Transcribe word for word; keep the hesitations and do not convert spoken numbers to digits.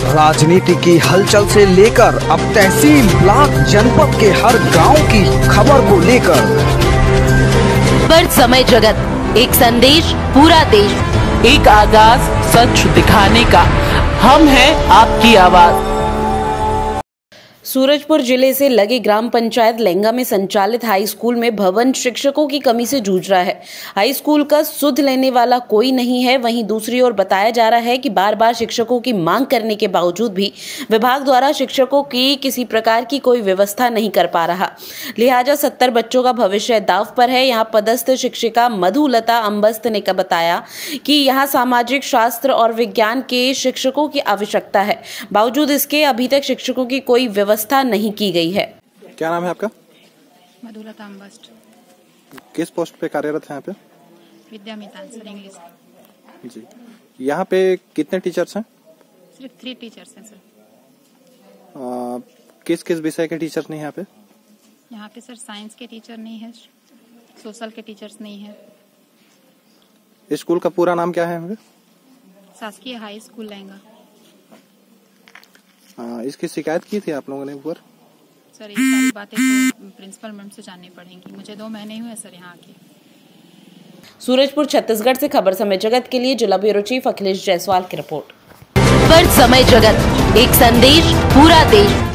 राजनीति की हलचल से लेकर अब तहसील, ब्लॉक, जनपद के हर गांव की खबर को लेकर पर समय जगत, एक संदेश पूरा देश, एक आगाज सच दिखाने का, हम हैं आपकी आवाज। सूरजपुर जिले से लगे ग्राम पंचायत लेंगा में संचालित हाई स्कूल में भवन शिक्षकों की कमी से जूझ रहा है। हाई स्कूल का सुध लेने वाला कोई नहीं है। वहीं दूसरी ओर बताया जा रहा है कि बार बार शिक्षकों की मांग करने के बावजूद भी विभाग द्वारा शिक्षकों की किसी प्रकार की कोई व्यवस्था नहीं कर पा रहा। लिहाजा सत्तर बच्चों का भविष्य दाव पर है। यहाँ पदस्थ शिक्षिका मधुलता अम्बस्त ने बताया कि यहाँ सामाजिक शास्त्र और विज्ञान के शिक्षकों की आवश्यकता है। बावजूद इसके अभी तक शिक्षकों की कोई व्यवस्था नहीं की गई है। क्या नाम है आपका? मधुलता अम्बस्ट। किस पोस्ट पे कार्यरत है यहाँ पे? विद्या मितान सर, इंग्लिश। जी, यहाँ पे कितने टीचर्स हैं? सिर्फ थ्री टीचर्स हैं सर। आ, किस किस विषय के टीचर्स नहीं हैं यहाँ पे? यहाँ पे सर साइंस के टीचर नहीं है, सोशल के टीचर्स नहीं है। स्कूल का पूरा नाम क्या है? शासकीय हाई स्कूल लेंगा। आ, इसकी शिकायत की थी आप लोगों ने ऊपर? सर ये सारी बातें तो प्रिंसिपल मैम से जाननी पड़ेंगी। मुझे दो महीने हुए सर यहाँ आके। सूरजपुर छत्तीसगढ़ से खबर समय जगत के लिए जिला ब्यूरो चीफ अखिलेश जायसवाल की रिपोर्ट। पर समय जगत, एक संदेश पूरा देश।